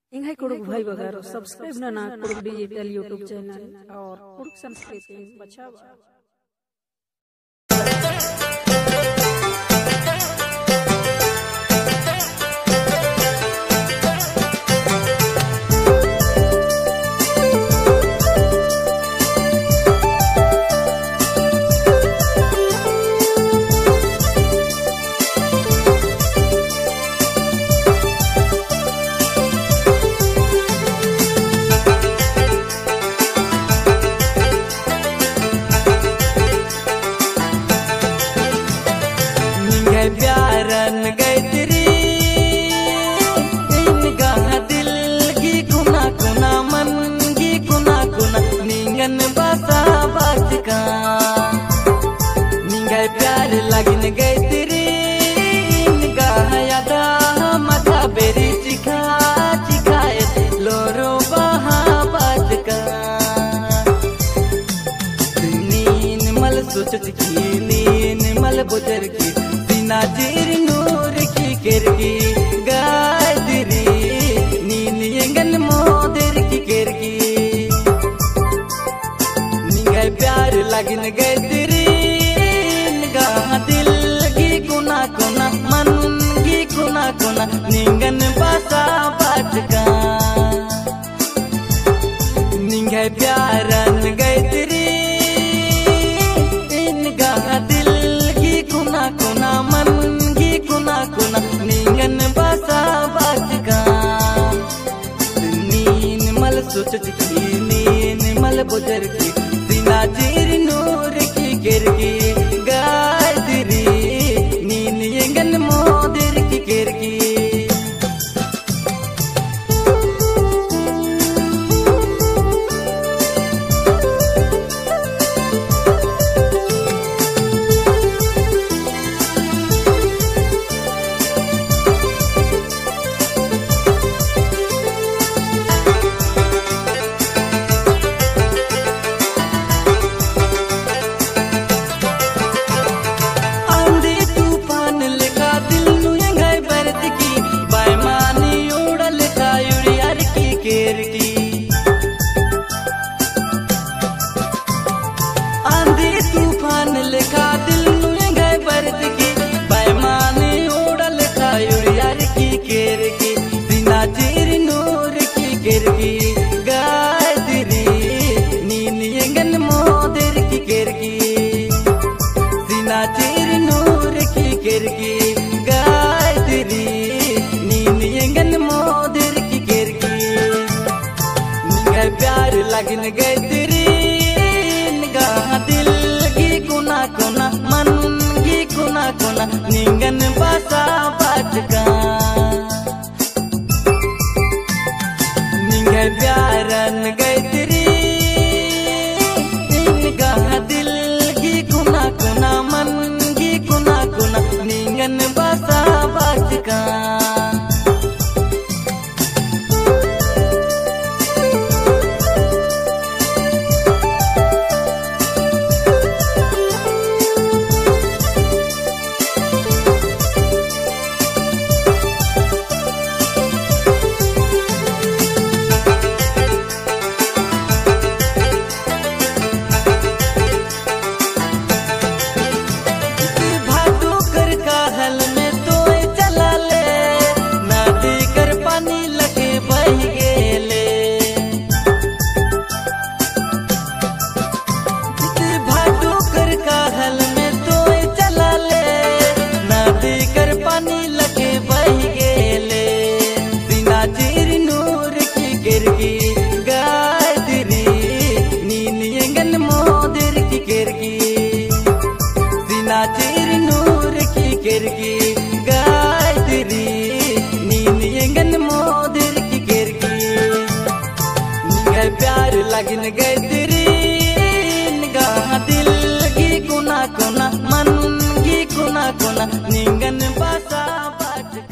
इंगाई कुड़ुक भाई बगारो सब्सक्राइब ना Kurukh digital YouTube channel और कुड़ुक संस्कृति बचावा। प्यारन गैतरी इनका दिल की कुना कुना मन की कुना कुना निंगन बासा बाचका निंगा प्यार लगिन गैतरी इनका यादा मथा बेरी चिखा चिखाए लोरो बहा बाचका नीन मल सोचत की नीन मल बुजर की नाजिर नूर की केरगी गायत्री नीन यंगन मोदर की केरगी निंगा प्यार लगिन गैतरी निंगा दिल की कुना कुना मन की कुना कुना निंगन बासा बाचका निंगा प्यारन गैतरी निंगा दिल की कुना कुना मन की कुना कुना निंगन बासा बाचका नीन मल सोचत की नीन मल बुजर की सीना जीर नूर की केरगी गायत्री नीन यंगन मोदर की केरगी आंधी तूफान लेखा दिल गए बरत की बैमानी उड़ल खायुरियार की केर की सीना चीर नूर की केरगी गायत्री नीन यंगन मोदर की केरगी सीना चीर नूर की केरगी गायत्री नीन यंगन मोदर की केरगी निंगा प्यार लगिन गैतरी दिल की कुना कुना मन की कुना कुना निंगन बासा बाचका निंगा प्यारन गैतरी निंगा दिल की कुना कुना मन की कुना कुना निंगन बासा बाचका गायत्री नीन यंगन मोदर की केरगी सीना चीर नूर की केरगी गायत्री नीन यंगन मोदर की केरगी निंगा प्यार लगिन गैतरी निंगा दिल की कुना कुना मन की कुना कुना निंगन बासा बाचका।